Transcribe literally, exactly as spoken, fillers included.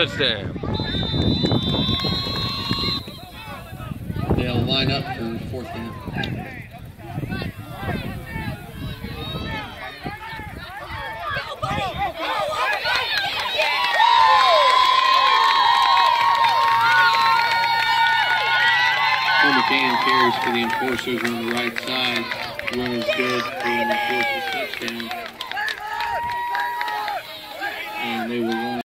touchdown. They'll line up for fourth down. McCann carries for the Enforcers on the right side. The run is good for the Enforcers touchdown. And they will line